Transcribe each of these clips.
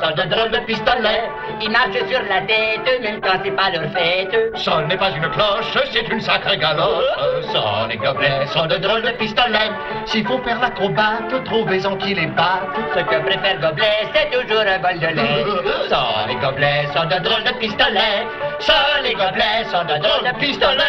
sont de drôles de pistolets. Ils marchent sur la tête, même quand c'est pas leur fête. Ce n'est pas une cloche, c'est une sacrée galoche. Ça, les gobelets sont de drôles de pistolets. S'il faut faire l'acrobate, trouvez-en qui les battent. Ce que préfère Gobelet, c'est toujours un bol de lait. Ça, les gobelets sont de drôles de pistolets. Ça, les gobelets sont de drôles de pistolets.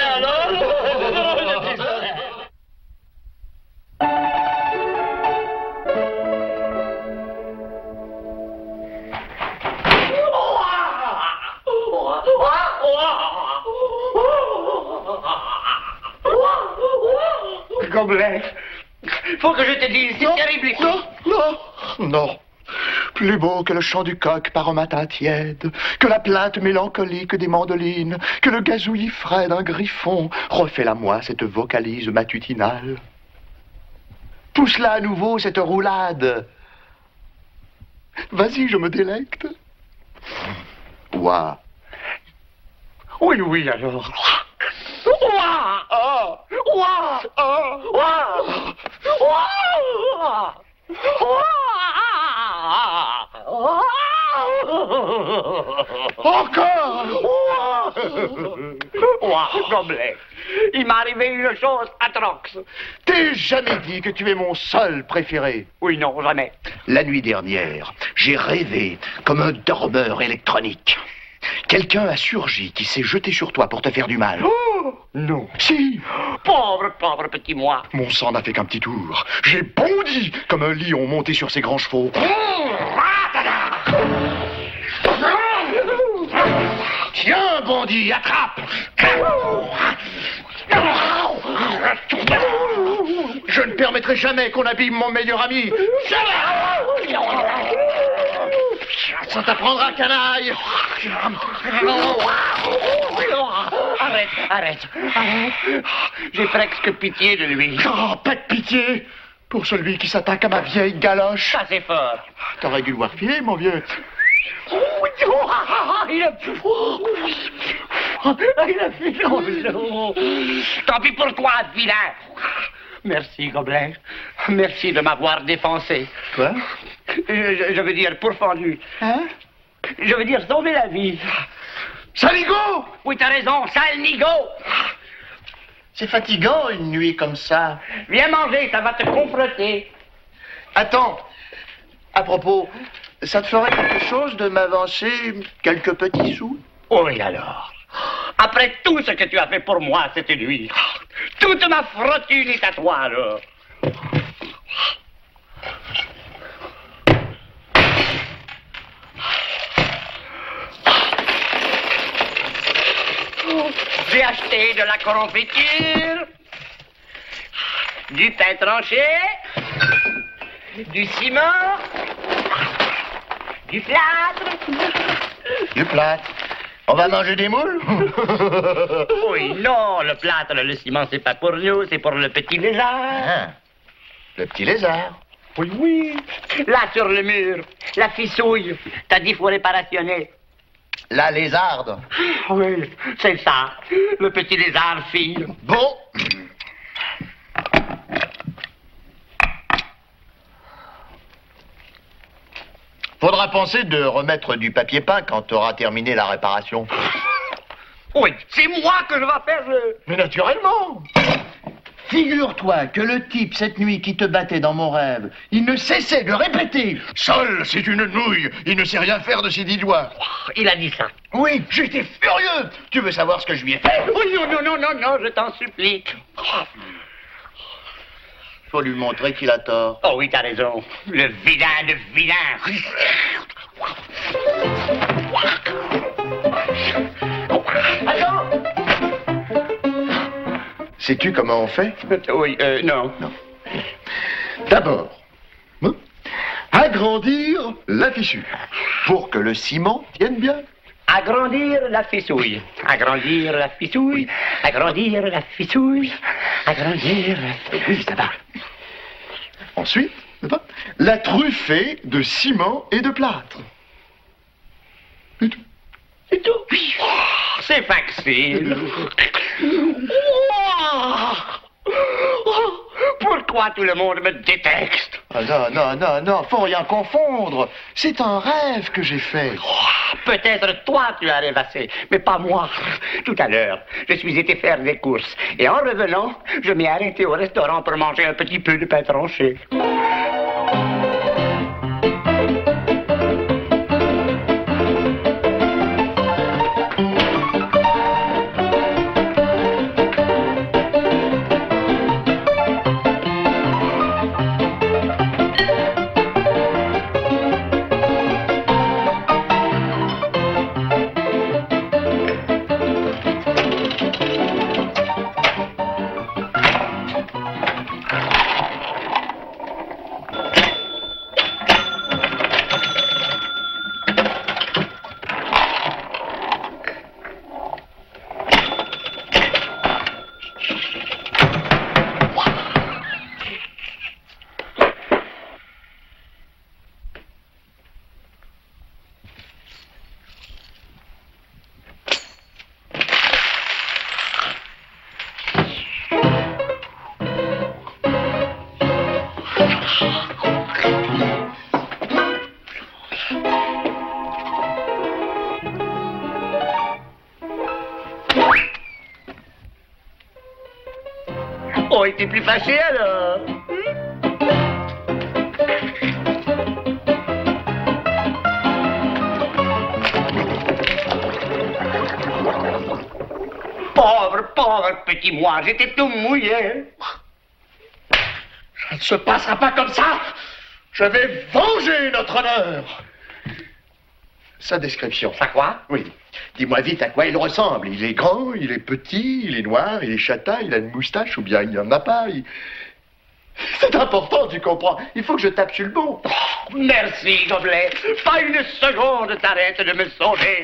Gobelet, faut que je te dise, c'est terrible ici. Non. Plus beau que le chant du coq par un matin tiède, que la plainte mélancolique des mandolines, que le gazouillis frais d'un griffon, refais-la-moi cette vocalise matutinale. Pousse-la à nouveau, cette roulade. Vas-y, je me délecte. Ouah. Oui, alors. Encore. Gobelet, il m'est arrivé une chose atroce. T'es jamais dit que tu es mon seul préféré. Oui, non, jamais. La nuit dernière, j'ai rêvé comme un dormeur électronique. Quelqu'un a surgi qui s'est jeté sur toi pour te faire du mal. Oh, non. Si. Pauvre petit moi. Mon sang n'a fait qu'un petit tour. J'ai bondi comme un lion monté sur ses grands chevaux. Tiens, bandit, attrape. Je ne permettrai jamais qu'on abîme mon meilleur ami. Ça t'apprendra, canaille. Arrête. J'ai presque pitié de lui. Oh, pas de pitié pour celui qui s'attaque à ma vieille galoche. Ça, c'est fort. T'aurais dû le voir filer, mon vieux. Il a fait. Tant pis pour toi, vilain. Merci, Gobelet. Merci de m'avoir défoncé. Quoi? Je veux dire pourfendu. Hein? Je veux dire sauver la vie. Saligo! Oui, t'as raison, sale nigo. C'est fatigant, une nuit comme ça. Viens manger, ça va te confronter. Attends. À propos, ça te ferait quelque chose de m'avancer quelques petits sous? Oui, alors. Après tout ce que tu as fait pour moi cette nuit, toute ma fortune est à toi, alors. J'ai acheté de la confiture, du pain tranché, du ciment, du plâtre. Du plâtre. On va manger des moules? Oui, non, le plâtre, le ciment, c'est pas pour nous, c'est pour le petit lézard. Ah, le petit lézard. Oui. Là, sur le mur, la fissouille. T'as dit, faut réparationner. La lézarde. Oui, c'est ça. Le petit lézard fille. Bon. Faudra penser de remettre du papier peint quand t'auras terminé la réparation. Oui, c'est moi que je vais faire le... Mais naturellement. Figure-toi que le type, cette nuit, qui te battait dans mon rêve, il ne cessait de répéter « Sol, c'est une nouille, il ne sait rien faire de ses 10 doigts. » Il a dit ça. Oui, j'étais furieux. Tu veux savoir ce que je lui ai fait? Oui, non, je t'en supplie. Faut lui montrer qu'il a tort. Oh oui, t'as raison. Le vilain de vilain. Attends. Sais-tu comment on fait? Oui, non. D'abord, agrandir la fissure pour que le ciment tienne bien. Agrandir la fissouille. Agrandir la fissouille. Agrandir la fissouille. Agrandir la fissouille. Oui, ça va. Ensuite, la truffer de ciment et de plâtre. Et tout. C'est tout. Oh, c'est facile. Pourquoi tout le monde me déteste? Ah non, non, non, non, faut rien confondre. C'est un rêve que j'ai fait. Oh, peut-être toi tu as rêvassé, mais pas moi. Tout à l'heure, je suis été faire des courses. Et en revenant, je m'ai arrêté au restaurant pour manger un petit peu de pain tranché. Oh, il était plus fâché alors. Pauvre, pauvre petit moi, j'étais tout mouillé. Ça ne se passera pas comme ça. Je vais venger notre honneur. Sa description. Ça quoi? Oui. Dis-moi vite à quoi il ressemble. Il est grand, il est petit, il est noir, il est châtain, il a une moustache ou bien il n'y en a pas. C'est important, tu comprends. Il faut que je tape sur le bon. Oh, merci, Gobelet. Pas une seconde t'arrête de me songer.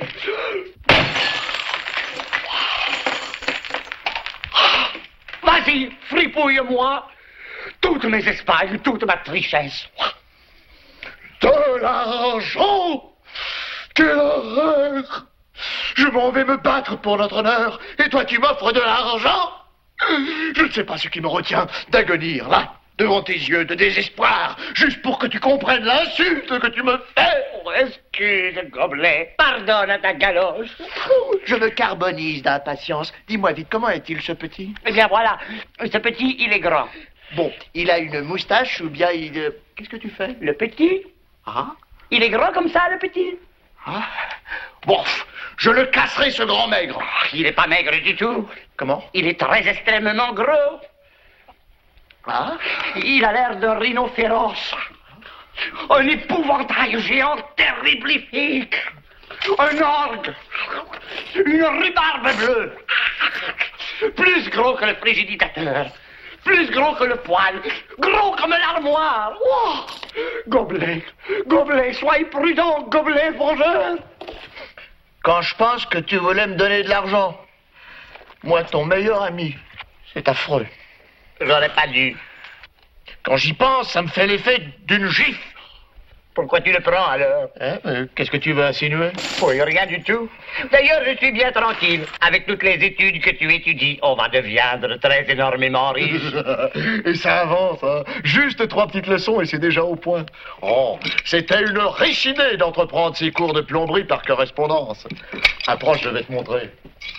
Vas-y, fripouille-moi. Toutes mes espagnes, toute ma richesse. De l'argent! Quelle horreur! Je m'en vais me battre pour notre honneur, et toi tu m'offres de l'argent? Je ne sais pas ce qui me retient d'agonir là, devant tes yeux, de désespoir, juste pour que tu comprennes l'insulte que tu me fais. Oh, excuse, Gobelet. Pardonne à ta galoche. Je me carbonise d'impatience. Dis-moi vite, comment est-il ce petit? Eh bien voilà, ce petit, il est grand. Bon, il a une moustache ou bien il... Qu'est-ce que tu fais? Le petit? Ah? Il est grand comme ça, le petit? Ah? Bon, je le casserai, ce grand maigre. Oh, il n'est pas maigre du tout. Comment? Il est très extrêmement gros. Ah? Il a l'air d'un rhinocéros. Un épouvantail géant terriblifique. Un orgue. Une rhubarbe bleue. Plus gros que le frigidisateur. Plus gros que le poêle. Gros comme l'armoire. Oh! Gobelet, Gobelet, sois prudent, Gobelet, vengeur. Quand je pense que tu voulais me donner de l'argent, moi, ton meilleur ami, c'est affreux. J'aurais pas dû. Quand j'y pense, ça me fait l'effet d'une gifle. Pourquoi tu le prends alors? Hein, qu'est-ce que tu veux insinuer? Oui, rien du tout. D'ailleurs, je suis bien tranquille. Avec toutes les études que tu étudies, on va devenir très énormément riche. Et ça avance, hein. Juste 3 petites leçons et c'est déjà au point. Oh, c'était une riche idée d'entreprendre ces cours de plomberie par correspondance. Approche, je vais te montrer.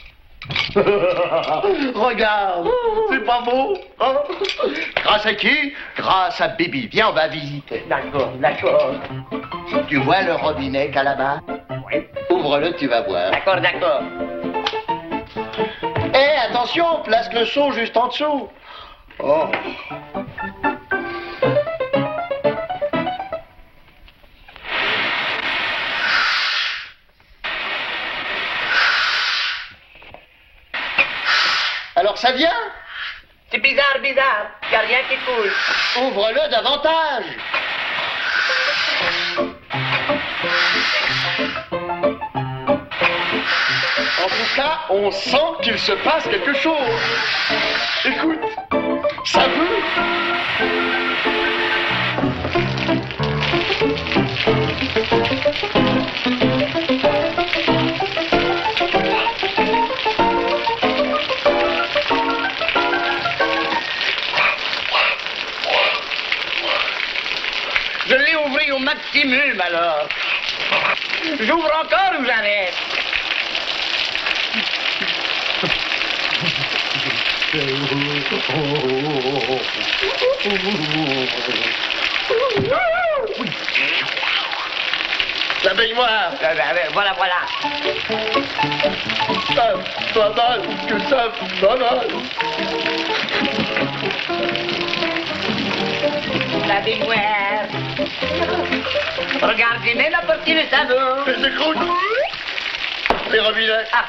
Regarde, c'est pas beau, hein? Grâce à qui? Grâce à Bibi. Viens, on va visiter. D'accord, d'accord. Tu vois le robinet qu'il y a là-bas? Oui. Ouvre-le, tu vas voir. D'accord, d'accord. Hé, attention, place le seau juste en dessous. Oh. Alors ça vient? C'est bizarre, bizarre. Y a rien qui coule. Ouvre-le davantage. En tout cas, on sent qu'il se passe quelque chose. Écoute, ça veut... Je l'ai ouvert au maximum, alors. J'ouvre encore ou j'arrête? La baignoire. Voilà. Ça va mal, que ça va mal. La baignoire. Regardez, même la partie de savon. Les écroutes. Les robinets. Ah.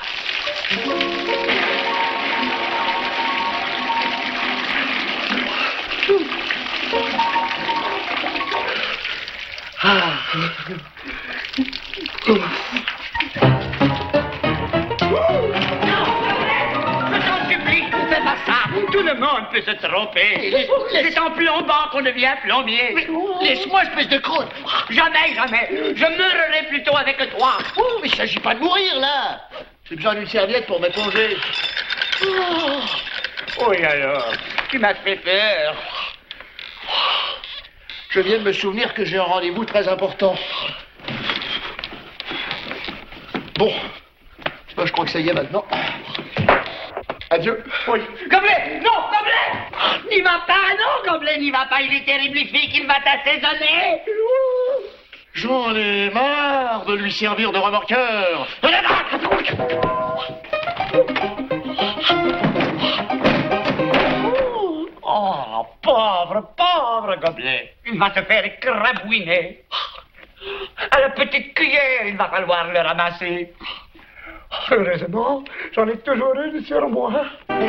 Tout le monde peut se tromper. C'est en plombant qu'on devient plombier. Laisse-moi, espèce de croûte. Jamais. Je meurerai plutôt avec toi. Oh, mais il s'agit pas de mourir, là. J'ai besoin d'une serviette pour m'éponger. Oui, alors, tu m'as fait peur. Je viens de me souvenir que j'ai un rendez-vous très important. Bon, je crois que ça y est maintenant. Adieu. Oui. Gobelet! Non, Gobelet! N'y va pas, non, Gobelet, n'y va pas, il est terriblifique, il va t'assaisonner. J'en ai marre de lui servir de remorqueur. Oh, pauvre Gobelet. Il va te faire écrabouiner. À la petite cuillère, il va falloir le ramasser. Heureusement, j'en ai toujours une sur moi.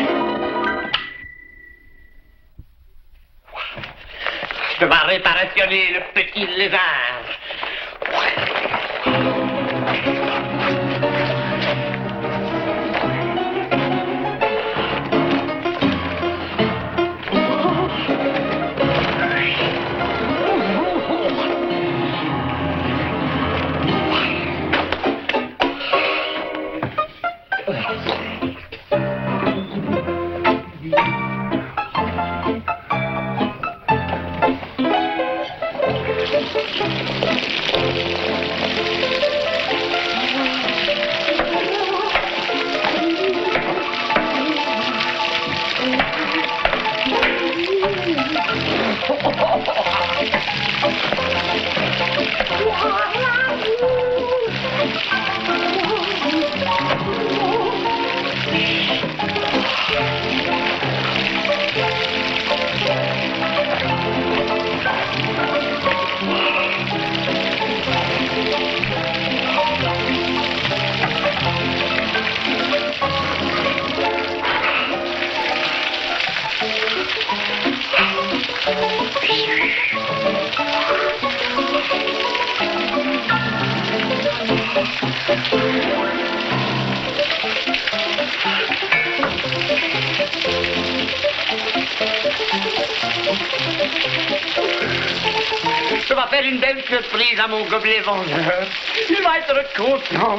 Je vais réparationner le petit lézard. Je vais faire une belle surprise à mon gobelet vendeur. Il va être content.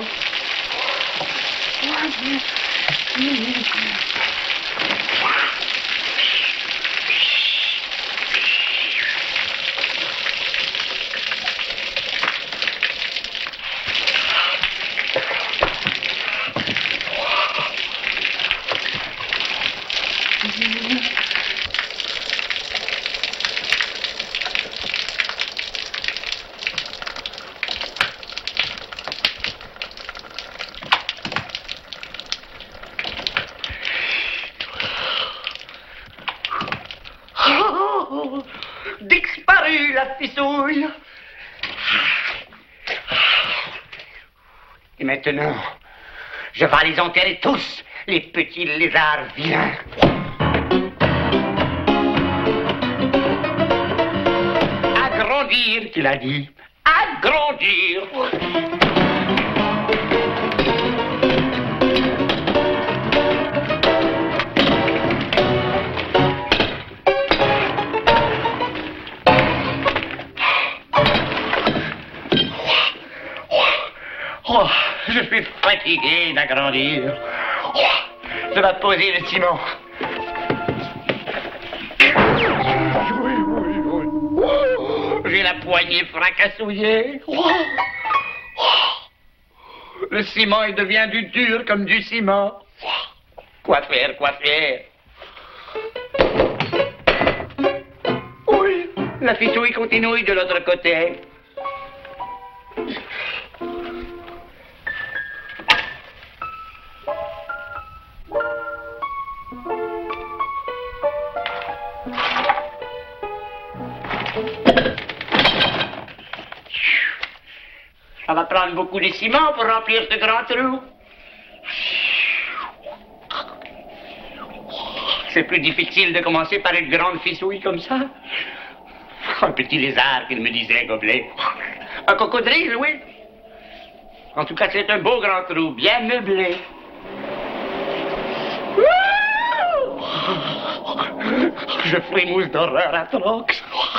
Disparu la fissouille. Et maintenant, je vais les enterrer tous, les petits lézards vilains. Agrandir, il a dit. Agrandir. Oh, je suis fatigué d'agrandir. Oh, je vais poser le ciment. Oui. Oh, j'ai la poignée fracassouillée. Le ciment, il devient du dur comme du ciment. Quoi faire, quoi faire? Oui, la fissouille continue de l'autre côté. Ça va prendre beaucoup de ciment pour remplir ce grand trou. C'est plus difficile de commencer par une grande fissouille comme ça. Un petit lézard qu'il me disait, Gobelet. Un cocodrille, oui. En tout cas, c'est un beau grand trou, bien meublé. Je frémousse d'horreur atroce.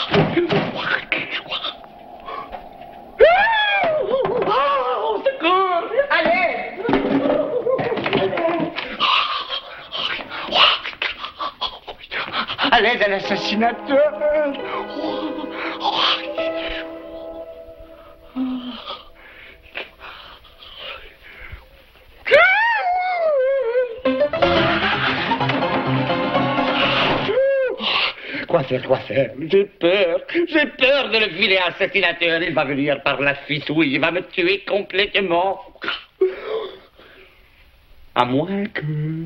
Au secours! Allez! À l'aide à l'assassinateur! Quoi faire? J'ai peur de le vilain assassinateur. Il va venir par la fissouille, il va me tuer complètement. À moins que...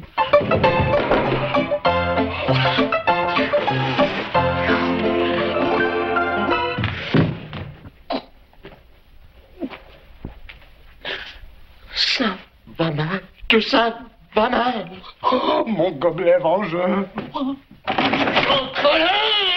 Ça va mal, que ça va mal. Oh, mon gobelet vengeur. En colère!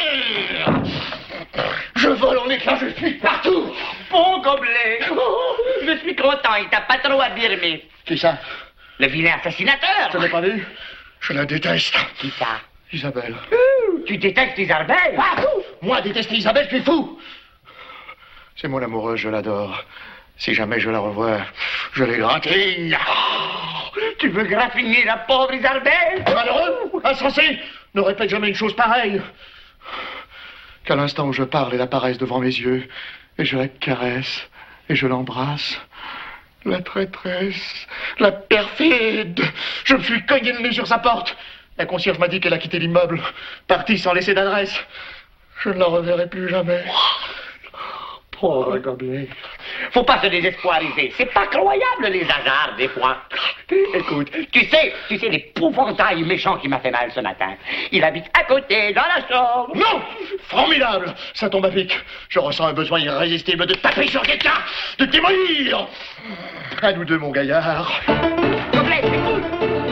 Je vole en éclats, je fuis partout! Bon gobelet! Je suis content, il t'a pas trop abîmé. Qui ça? Le vilain assassinateur! Je l'ai pas vu. Je la déteste. Qui ça? Isabelle. Tu détestes Isabelle? Moi, détester Isabelle, tu es fou! C'est mon amoureuse, je l'adore. Si jamais je la revois, je l'égratigne. Tu veux graffiner la pauvre Isabelle? Malheureux, insensé, ne répète jamais une chose pareille. Qu'à l'instant où je parle, elle apparaisse devant mes yeux, et je la caresse, et je l'embrasse. La traîtresse, la perfide. Je me suis cogné le nez sur sa porte. La concierge m'a dit qu'elle a quitté l'immeuble, partie sans laisser d'adresse. Je ne la reverrai plus jamais. Pauvre gobelet. Faut pas se désespoiriser. C'est pas croyable, les hasards, des fois. Écoute, tu sais l'épouvantail méchant qui m'a fait mal ce matin. Il habite à côté, dans la chambre. Non! Formidable! Ça tombe à pic. Je ressens un besoin irrésistible de taper sur quelqu'un, de démolir. À nous deux, mon gaillard. Gobelet, c'est tout.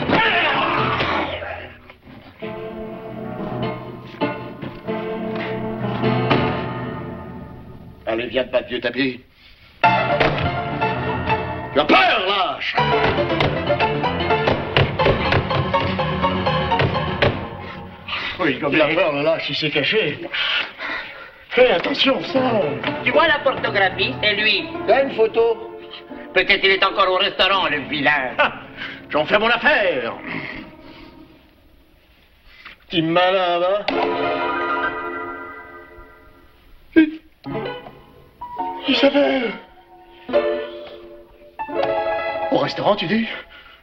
Allez, viens de battre vieux tapis. Tu as peur, lâche! Oui, comme il a peur, le lâche, il s'est caché. Fais attention, ça. Tu vois la photographie, c'est lui. T'as une photo? Peut-être il est encore au restaurant, le vilain. Ah, j'en fais mon affaire. Petit malin, va. Isabelle! Au restaurant, tu dis?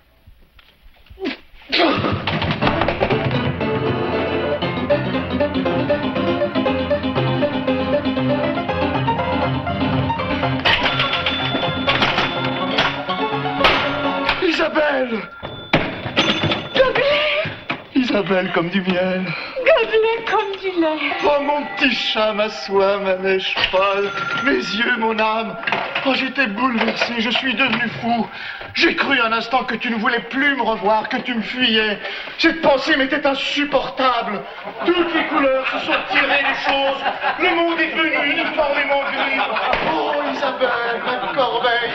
Isabelle! Isabelle comme du miel. Gobelet comme du lait. Oh, mon petit chat, ma soie, ma mèche folle, mes yeux, mon âme. Oh, j'étais bouleversé, je suis devenu fou. J'ai cru un instant que tu ne voulais plus me revoir, que tu me fuyais. Cette pensée m'était insupportable. Toutes les couleurs se sont tirées des choses. Le monde est devenu uniformément gris. Oh, Isabelle, ma corbeille.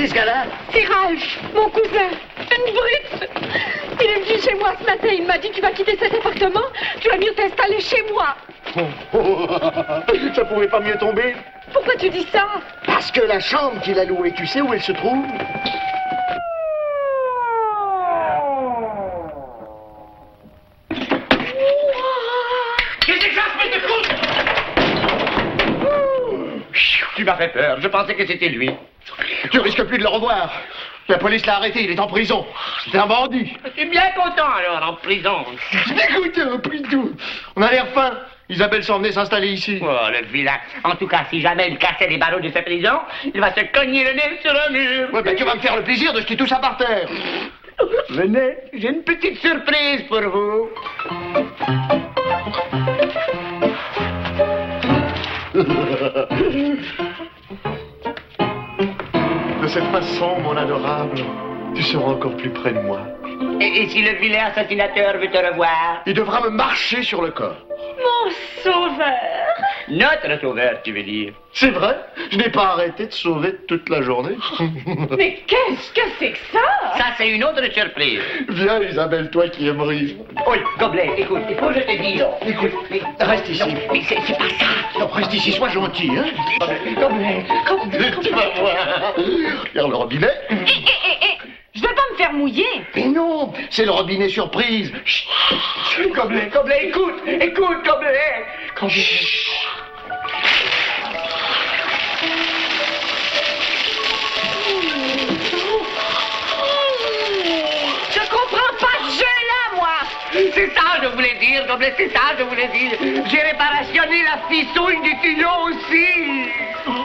ce gars-là? C'est Ralph, mon cousin. Une brute. Il est venu chez moi ce matin. Il m'a dit: tu vas quitter cet appartement. Tu vas mieux t'installer chez moi. Ça pouvait pas mieux tomber. Pourquoi tu dis ça? Parce que la chambre qu'il a louée, tu sais où elle se trouve? Qu'est-ce que ça se fait de coups? Tu m'as fait peur. Je pensais que c'était lui. Tu risques plus de le revoir. La police l'a arrêté, il est en prison. C'était un bandit. Je suis bien content alors, en prison. Écoute, plutôt. On a l'air faim. Isabelle s'en venait s'installer ici. Oh, le vilain. En tout cas, si jamais il cassait les barreaux de sa prison, il va se cogner le nez sur un mur. Ouais, ben tu vas me faire le plaisir de jeter tout ça par terre. Venez, j'ai une petite surprise pour vous. De cette façon, mon adorable, tu seras encore plus près de moi. Et si le vilain assassinateur veut te revoir? Il devra me marcher sur le corps. Mon sauveur. Notre sauveur, tu veux dire? C'est vrai, je n'ai pas arrêté de sauver toute la journée. Mais qu'est-ce que c'est que ça? Ça, c'est une autre surprise. Viens, Isabelle, toi qui aimes rire. Oui, Gobelet, écoute, il faut que je te dise. Écoute, mais, reste ici. Non, mais c'est pas ça. Non, reste ici, sois gentil, hein. Gobelet, Tu vas voir. Regarde le robinet. Je vais pas me faire mouiller. Mais non, c'est le robinet surprise. Chut. Gobelet, écoute, Gobelet. Je comprends pas ce jeu-là, moi. C'est ça, je voulais dire, Gobelet, c'est ça, je voulais dire. J'ai réparationné la fissouille du tuyau aussi.